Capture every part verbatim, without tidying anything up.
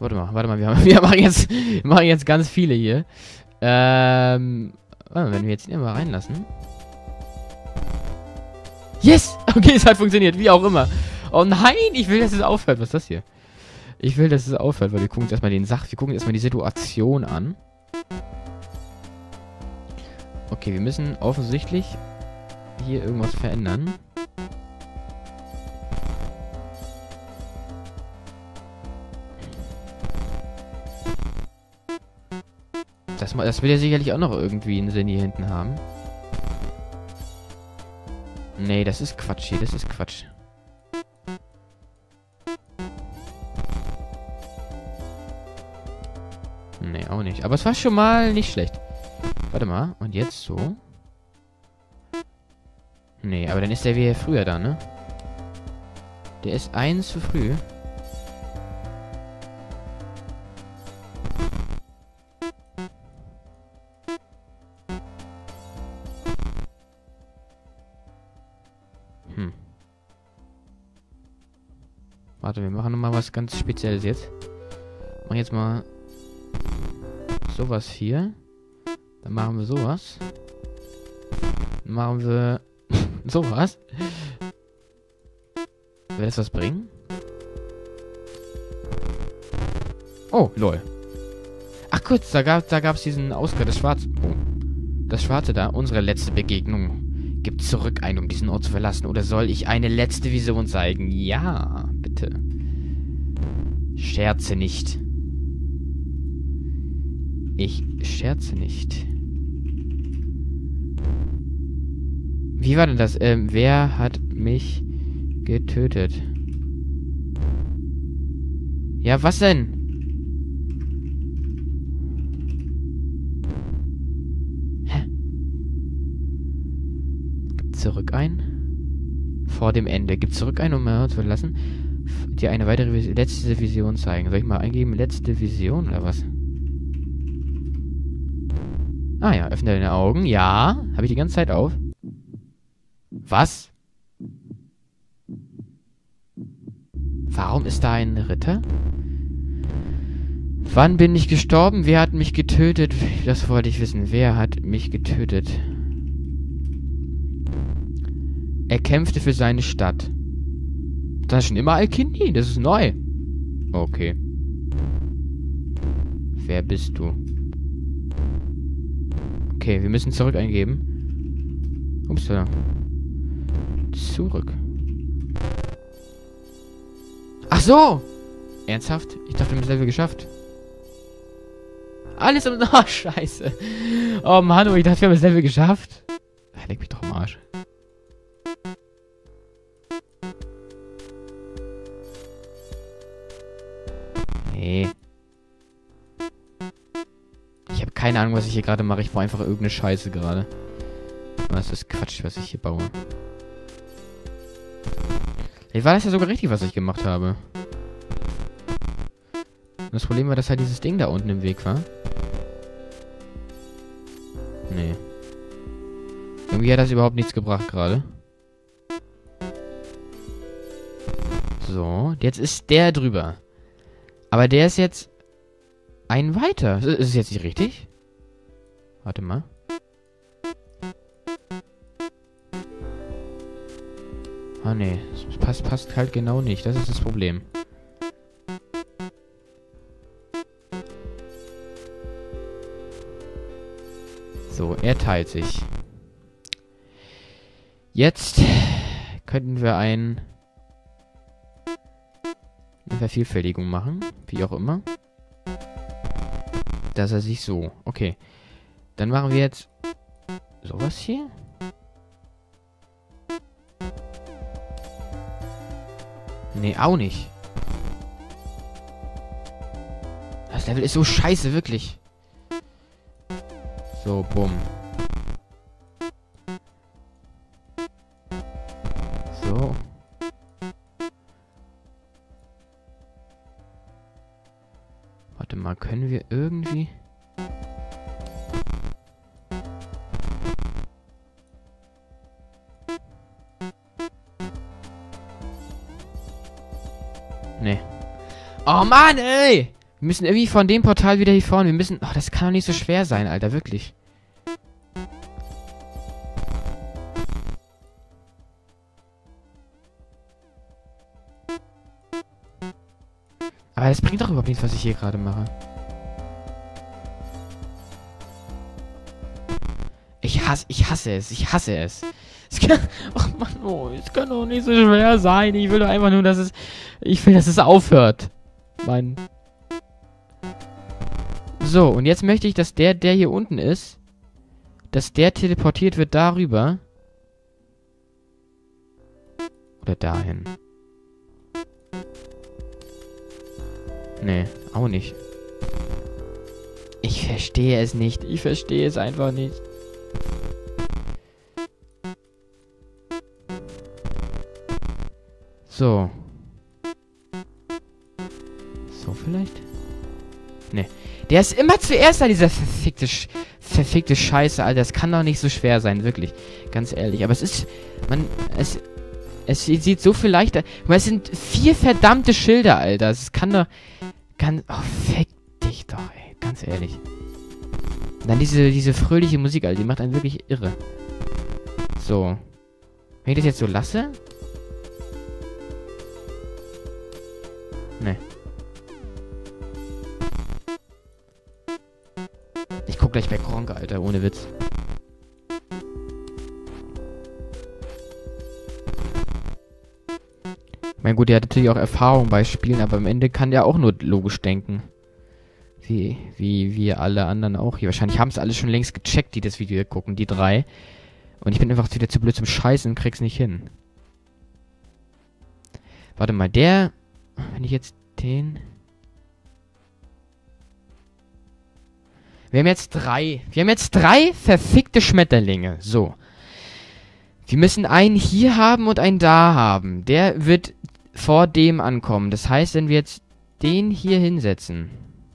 Warte mal, warte mal, wir, haben, wir machen, jetzt, wir machen jetzt ganz viele hier. Ähm, warte mal, wenn wir jetzt ihn mal reinlassen. Yes! Okay, es hat funktioniert, wie auch immer. Oh nein, ich will, dass es aufhört. Was ist das hier? Ich will, dass es aufhört, weil wir gucken uns erstmal den Sach, wir gucken uns erstmal die Situation an. Okay, wir müssen offensichtlich hier irgendwas verändern. Das, das will ja sicherlich auch noch irgendwie einen Sinn hier hinten haben. Nee, das ist Quatsch hier, das ist Quatsch. Nee, auch nicht. Aber es war schon mal nicht schlecht. Warte mal, und jetzt so? Nee, aber dann ist der wie früher da, ne? Der ist eins zu früh. Hm. Warte, wir machen nochmal was ganz Spezielles jetzt. Machen jetzt mal sowas hier. Dann machen wir sowas. Dann machen wir sowas. Will das was bringen? Oh, lol. Ach kurz, da gab da gab's diesen Ausgang, das Schwarze. Oh. Das Schwarze da, unsere letzte Begegnung. Gib zurück ein, um diesen Ort zu verlassen. Oder soll ich eine letzte Vision zeigen? Ja, bitte. Scherze nicht. Ich scherze nicht. Wie war denn das? Ähm, wer hat mich getötet? Ja, was denn? Hä? Gib zurück ein. Vor dem Ende. Gib zurück ein, um mir zu verlassen. Dir eine weitere Vis letzte Vision zeigen. Soll ich mal eingeben? Letzte Vision oder was? Ah ja, öffne deine Augen. Ja. Habe ich die ganze Zeit auf? Was? Warum ist da ein Ritter? Wann bin ich gestorben? Wer hat mich getötet? Das wollte ich wissen. Wer hat mich getötet? Er kämpfte für seine Stadt. Das ist schon immer Al-Kindi. Das ist neu. Okay. Wer bist du? Okay, wir müssen zurück eingeben. Ups, da. Zurück. Ach so! Ernsthaft? Ich dachte, wir haben das Level geschafft. Alles im... Oh, scheiße. Oh, Mann, ich dachte, wir haben das Level geschafft. Leck mich doch am Arsch. Nee. Ich habe keine Ahnung, was ich hier gerade mache. Ich baue einfach irgendeine Scheiße gerade. Das ist Quatsch, was ich hier baue. Ey, war das ja sogar richtig, was ich gemacht habe. Das Problem war, dass halt dieses Ding da unten im Weg war. Nee. Irgendwie hat das überhaupt nichts gebracht gerade. So, jetzt ist der drüber. Aber der ist jetzt ein weiter. Ist es jetzt nicht richtig? Warte mal. Ah, nee. Das passt, passt halt genau nicht. Das ist das Problem. So, er teilt sich. Jetzt könnten wir ein eine Vervielfältigung machen. Wie auch immer. Dass er sich so... Okay. Dann machen wir jetzt sowas hier. Nee, auch nicht. Das Level ist so scheiße, wirklich. So, bumm. So. Warte mal, können wir irgendwie... Nee. Oh Mann, ey! Wir müssen irgendwie von dem Portal wieder hier vorne. Wir müssen... Ach, das kann doch nicht so schwer sein, Alter. Wirklich. Aber das bringt doch überhaupt nichts, was ich hier gerade mache. Ich hasse, ich hasse es. Ich hasse es. Es kann... Ach, Mann, oh, es kann doch nicht so schwer sein. Ich will doch einfach nur, dass es... Ich will, dass es aufhört. Mein... So, und jetzt möchte ich, dass der, der hier unten ist, dass der teleportiert wird darüber. Oder dahin. Nee, auch nicht. Ich verstehe es nicht. Ich verstehe es einfach nicht. So. So vielleicht? Nee. Der ist immer zuerst da, dieser verfickte, Sch verfickte Scheiße, Alter. Das kann doch nicht so schwer sein, wirklich. Ganz ehrlich. Aber es ist... Man... Es... Es sieht so viel leichter... Guck mal, es sind vier verdammte Schilder, Alter. Es kann doch... Ganz... Oh, fick dich doch, ey. Ganz ehrlich. Und dann diese, diese fröhliche Musik, Alter. Die macht einen wirklich irre. So. Wenn ich das jetzt so lasse... Nee. Ich guck gleich bei Gronkh, Alter, ohne Witz. Ich meine, gut, der hat natürlich auch Erfahrung bei Spielen, aber am Ende kann der auch nur logisch denken. Wie, wie wir alle anderen auch hier. Wahrscheinlich haben es alle schon längst gecheckt, die das Video hier gucken, die drei. Und ich bin einfach wieder zu blöd zum Scheißen und krieg's nicht hin. Warte mal, der... Wenn ich jetzt den... Wir haben jetzt drei. Wir haben jetzt drei verfickte Schmetterlinge. So. Wir müssen einen hier haben und einen da haben. Der wird vor dem ankommen. Das heißt, wenn wir jetzt den hier hinsetzen.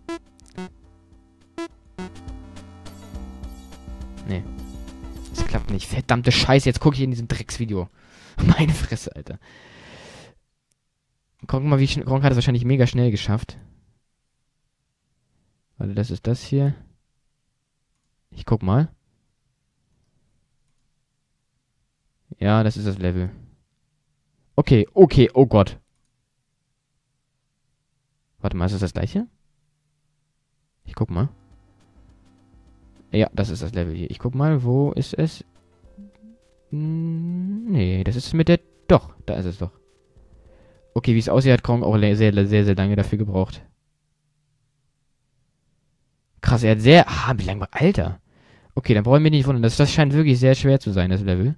Nee. Das klappt nicht. Verdammte Scheiße. Jetzt gucke ich in diesem Drecksvideo. Meine Fresse, Alter. Guck mal, wie schnell. Gronkh hat es wahrscheinlich mega schnell geschafft. Warte, das ist das hier. Ich guck mal. Ja, das ist das Level. Okay, okay, oh Gott. Warte mal, ist das das gleiche? Ich guck mal. Ja, das ist das Level hier. Ich guck mal, wo ist es? Hm, nee, das ist mit der... Doch, da ist es doch. Okay, wie es aussieht, hat Gronkh auch sehr, sehr, sehr lange dafür gebraucht. Krass, er hat sehr... Ah, wie lange... Alter. Okay, dann brauchen wir nicht wundern. Das, das scheint wirklich sehr schwer zu sein, das Level.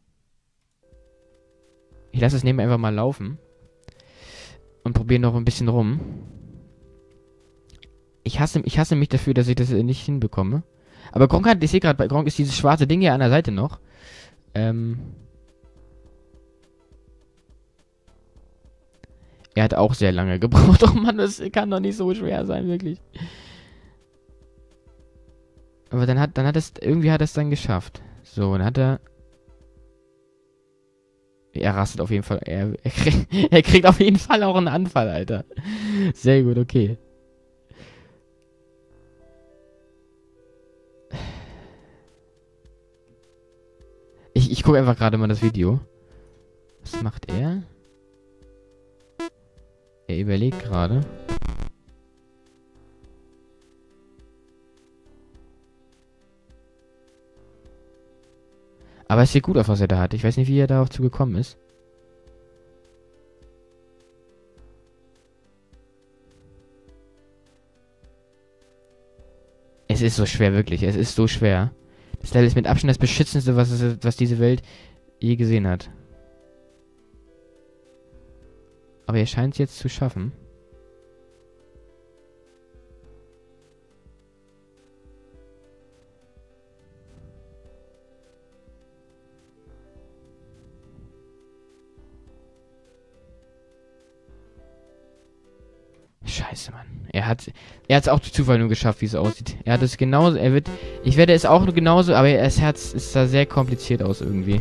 Ich lasse es nebenbei einfach mal laufen. Und probiere noch ein bisschen rum. Ich hasse, ich hasse mich dafür, dass ich das nicht hinbekomme. Aber Gronkh hat... Ich sehe gerade, bei Gronkh ist dieses schwarze Ding hier an der Seite noch. Ähm... Er hat auch sehr lange gebraucht. Oh Mann, das kann doch nicht so schwer sein, wirklich. Aber dann hat, dann hat es, irgendwie hat er es dann geschafft. So, dann hat er... Er rastet auf jeden Fall. Er, er, krieg, er kriegt auf jeden Fall auch einen Anfall, Alter. Sehr gut, okay. Ich, ich gucke einfach gerade mal das Video. Was macht er? Er überlegt gerade. Aber es sieht gut aus, was er da hat. Ich weiß nicht, wie er darauf gekommen ist. Es ist so schwer, wirklich. Es ist so schwer. Das Level ist mit Abstand das beschützendste, was, es, was diese Welt je gesehen hat. Aber er scheint es jetzt zu schaffen. Scheiße, Mann. Er hat er hat es auch durch Zufall nur geschafft, wie es aussieht. Er hat es genauso, er wird, ich werde es auch genauso, aber das Herz ist da sehr kompliziert aus irgendwie.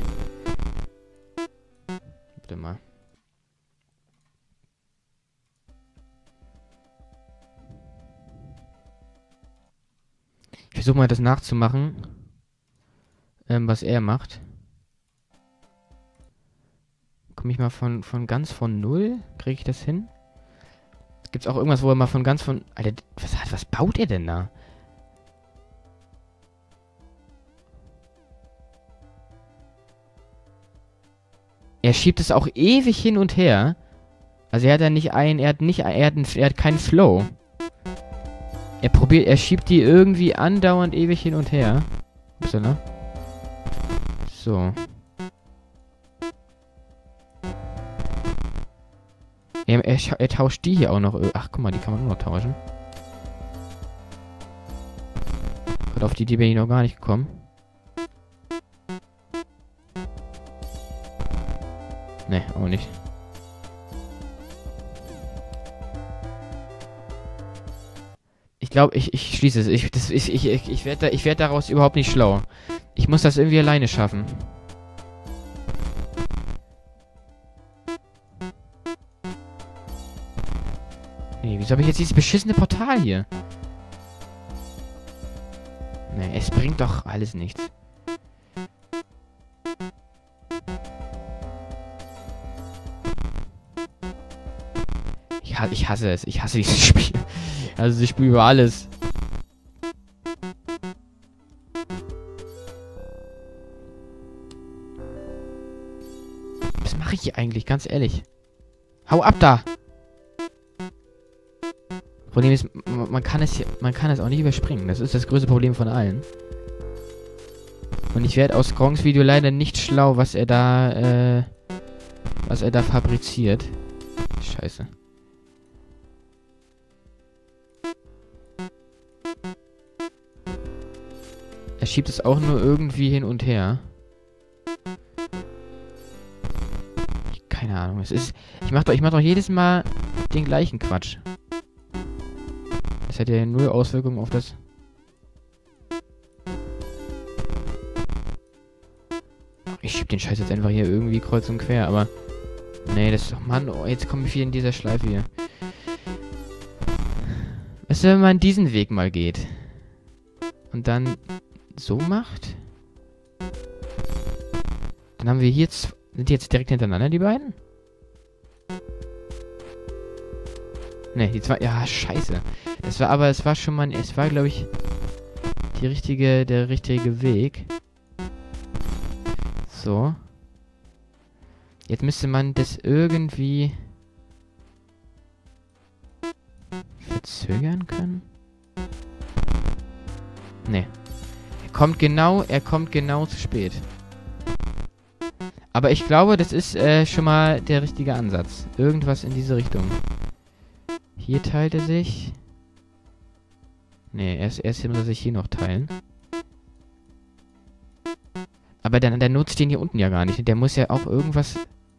Warte mal. versuche mal das nachzumachen, ähm, was er macht. Komme ich mal von, von ganz von null? Kriege ich das hin? Gibt's auch irgendwas, wo er mal von ganz von... Alter, was, hat, was baut er denn da? Er schiebt es auch ewig hin und her. Also er hat ja nicht ein... Er hat nicht... Er hat, einen, er hat keinen Flow. Er probiert... Er schiebt die irgendwie andauernd ewig hin und her. Upsala. So. Er, er, er tauscht die hier auch noch. Ach, guck mal, die kann man nur noch tauschen. Gott, auf die Idee bin ich noch gar nicht gekommen. Ne, auch nicht. Ich glaube, ich, ich schließe es. Ich, das, ich, ich, ich, ich werde da, ich werd daraus überhaupt nicht schlau. Ich muss das irgendwie alleine schaffen. Nee, wieso habe ich jetzt dieses beschissene Portal hier? Nee, es bringt doch alles nichts. Ich, ha ich hasse es. Ich hasse dieses Spiel. Also ich spiele über alles. Was mache ich hier eigentlich? Ganz ehrlich. Hau ab da! Problem ist, man kann es hier, man kann es auch nicht überspringen. Das ist das größte Problem von allen. Und ich werde aus Gronks Video leider nicht schlau, was er da, äh, was er da fabriziert. Scheiße. Er schiebt es auch nur irgendwie hin und her. Ich, keine Ahnung. Es ist, ich mach doch, ich mach doch jedes Mal den gleichen Quatsch. Das hat ja null Auswirkungen auf das... Ich schieb den Scheiß jetzt einfach hier irgendwie kreuz und quer, aber... Nee, das ist doch... Mann, oh, jetzt komme ich wieder in dieser Schleife hier. Was, wenn man diesen Weg mal geht? Und dann so macht? Dann haben wir hier... Sind die jetzt direkt hintereinander, die beiden? Ne, die zwei... Ja, scheiße. Es war aber, es war schon mal... Es war, glaube ich, die richtige... Der richtige Weg. So. Jetzt müsste man das irgendwie... verzögern können? Ne. Er kommt genau... Er kommt genau zu spät. Aber ich glaube, das ist äh, schon mal der richtige Ansatz. Irgendwas in diese Richtung. Hier teilt er sich. Ne, erst, erst muss er sich hier noch teilen. Aber dann, der nutzt den hier unten ja gar nicht. Der muss ja auch irgendwas...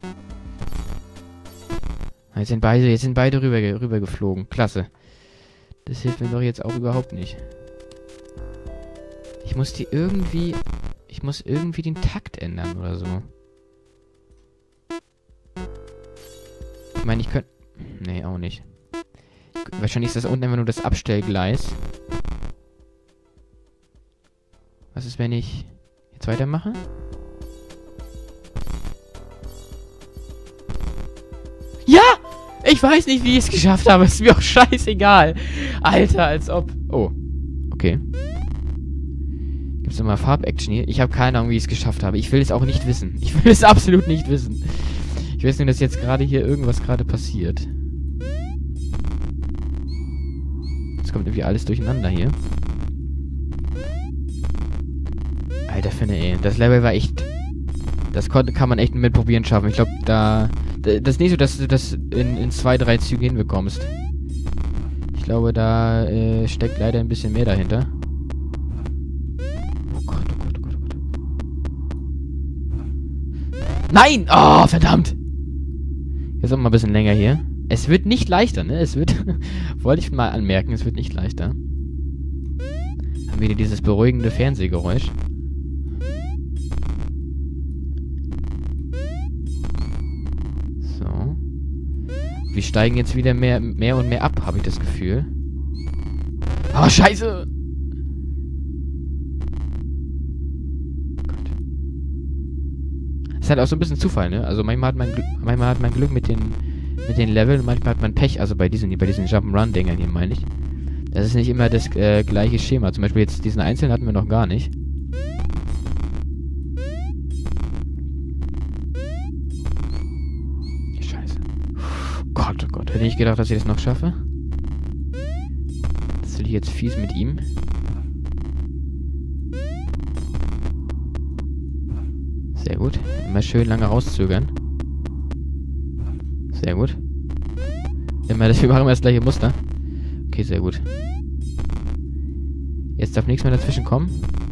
Jetzt sind beide, jetzt sind beide rüber, rüber geflogen. Klasse. Das hilft mir doch jetzt auch überhaupt nicht. Ich muss die irgendwie... Ich muss irgendwie den Takt ändern oder so. Ich meine, ich könnte... Nee, auch nicht. Wahrscheinlich ist das unten einfach nur das Abstellgleis. Was ist, wenn ich jetzt weitermache? Ja! Ich weiß nicht, wie ich es geschafft habe. Ist mir auch scheißegal. Alter, als ob... Oh. Okay. Gibt's nochmal Farb-Action hier? Ich habe keine Ahnung, wie ich es geschafft habe. Ich will es auch nicht wissen. Ich will es absolut nicht wissen. Ich weiß nur, dass jetzt gerade hier irgendwas gerade passiert. Jetzt kommt irgendwie alles durcheinander hier. Alter, finde ey. Das Level war echt... Das konnte, kann man echt mit Probieren schaffen. Ich glaube, da... Das ist nicht so, dass du das in, in zwei, drei Zügen hinbekommst. Ich glaube, da äh, steckt leider ein bisschen mehr dahinter. Oh Gott, oh Gott, oh Gott, oh Gott. Nein! Oh, verdammt! Jetzt auch mal ein bisschen länger hier. Es wird nicht leichter, ne? Es wird... Wollte ich mal anmerken, es wird nicht leichter. Haben wieder dieses beruhigende Fernsehgeräusch. So. Wir steigen jetzt wieder mehr, mehr und mehr ab, habe ich das Gefühl. Oh, scheiße! Ist halt auch so ein bisschen Zufall, ne? Also manchmal hat man Glück, manchmal hat man Glück mit den mit den Leveln und manchmal hat man Pech, also bei diesen, bei diesen Jump'n'Run-Dingern hier, meine ich. Das ist nicht immer das äh, gleiche Schema. Zum Beispiel jetzt diesen einzelnen hatten wir noch gar nicht. Scheiße. Gott, oh Gott. Hätte ich gedacht, dass ich das noch schaffe. Das will ich jetzt fies mit ihm. Sehr gut. Immer schön lange rauszögern. Sehr gut. Immer das, wir machen immer das gleiche Muster. Okay, sehr gut. Jetzt darf nichts mehr dazwischen kommen.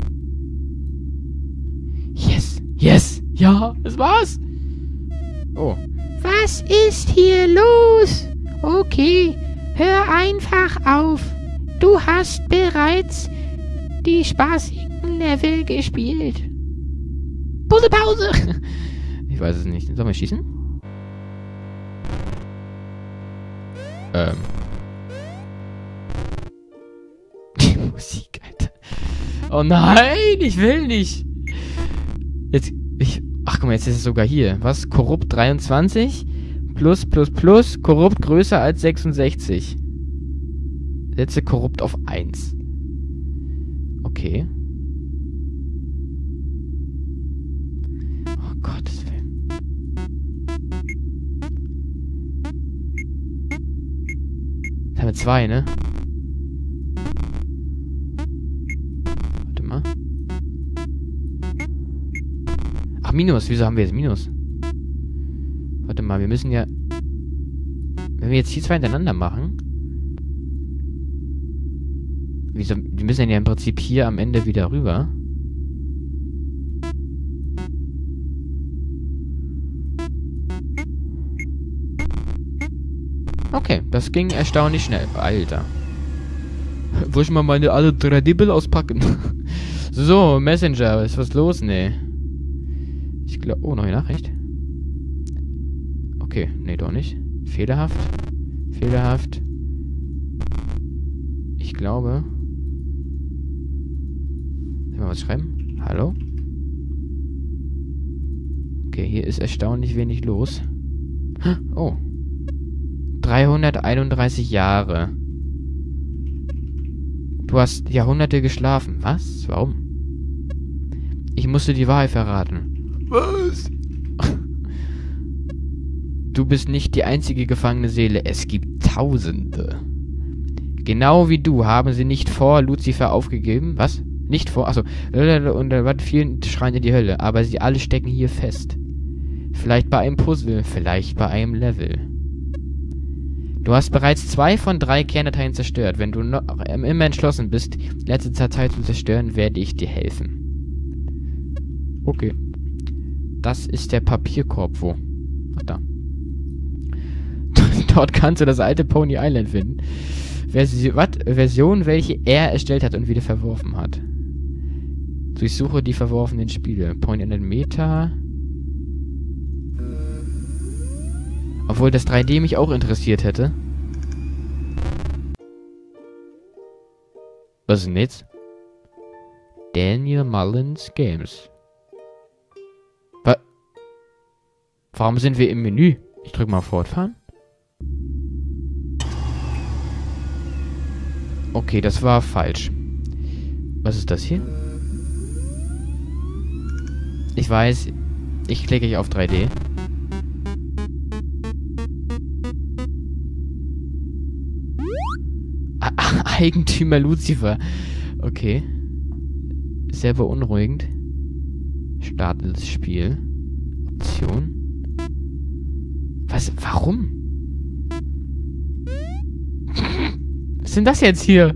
Yes! Yes! Ja, es war's! Oh. Was ist hier los? Okay, hör einfach auf. Du hast bereits die spaßigen Level gespielt. Pause, Pause! Ich weiß es nicht. Sollen wir schießen? Ähm. Die Musik, Alter. Oh nein, ich will nicht. Jetzt, ich, ach guck mal, jetzt ist es sogar hier. Was? Korrupt dreiundzwanzig? Plus, plus, plus. Korrupt größer als sechsundsechzig. Setze korrupt auf eins. Okay. Oh Gottes Willen. Jetzt haben wir zwei, ne? Warte mal. Ach, Minus. Wieso haben wir jetzt Minus? Warte mal, wir müssen ja... Wenn wir jetzt hier zwei hintereinander machen... Wieso? Wir müssen ja im Prinzip hier am Ende wieder rüber. Okay, das ging erstaunlich schnell. Alter. Wo ich mal meine alle drei D-Bilder auspacken? So, Messenger, ist was los? Nee. Ich glaube... Oh, neue Nachricht. Okay, nee, doch nicht. Fehlerhaft. Fehlerhaft. Ich glaube... Sollen wir was schreiben? Hallo? Okay, hier ist erstaunlich wenig los. Oh. dreihunderteinunddreißig Jahre. Du hast Jahrhunderte geschlafen. Was? Warum? Ich musste die Wahrheit verraten. Was? Du bist nicht die einzige gefangene Seele. Es gibt Tausende. Genau wie du haben sie nicht vor Lucifer aufgegeben. Was? Nicht vor... Achso. Und da vielen schreien in die Hölle. Aber sie alle stecken hier fest. Vielleicht bei einem Puzzle. Vielleicht bei einem Level. Du hast bereits zwei von drei Kerndateien zerstört. Wenn du noch immer entschlossen bist, die letzte Datei zu zerstören, werde ich dir helfen. Okay. Das ist der Papierkorb. Wo? Ach, da. Dort kannst du das alte Pony Island finden. Versi wat? Version, welche er erstellt hat und wieder verworfen hat. Durchsuche die verworfenen Spiele. Pony Island Meta. Obwohl das drei D mich auch interessiert hätte. Was ist denn jetzt? Daniel Mullins Games. Was? Warum sind wir im Menü? Ich drück mal fortfahren. Okay, das war falsch. Was ist das hier? Ich weiß, ich klicke hier auf drei D. Eigentümer Lucifer. Okay. Sehr beunruhigend. Starte das Spiel. Option. Was? Warum? Was ist denn das jetzt hier?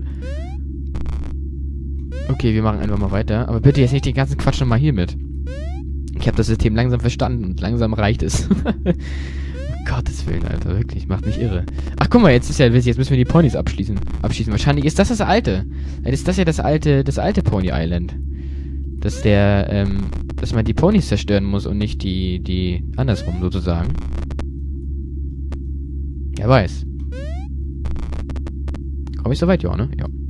Okay, wir machen einfach mal weiter. Aber bitte jetzt nicht den ganzen Quatsch nochmal hier mit. Ich habe das System langsam verstanden und langsam reicht es. Um Gottes Willen, Alter, wirklich, macht mich irre. Ach, guck mal, jetzt ist ja, jetzt müssen wir die Ponys abschließen. Abschließen. Wahrscheinlich ist das das alte. Dann ist das ja das alte, das alte Pony Island. Dass der, ähm, dass man die Ponys zerstören muss und nicht die, die, andersrum sozusagen. Wer weiß. Komm ich so weit? Ja, ne? Ja.